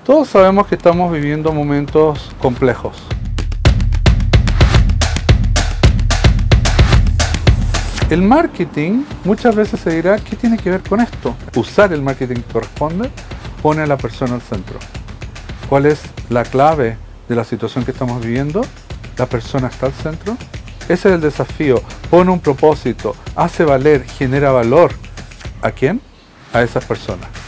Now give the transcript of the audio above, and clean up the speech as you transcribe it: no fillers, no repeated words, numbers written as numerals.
Todos sabemos que estamos viviendo momentos complejos. El marketing muchas veces se dirá, ¿qué tiene que ver con esto? Usar el marketing que corresponde pone a la persona al centro. ¿Cuál es la clave de la situación que estamos viviendo? La persona está al centro. Ese es el desafío. Pone un propósito, hace valer, genera valor. ¿A quién? A esas personas.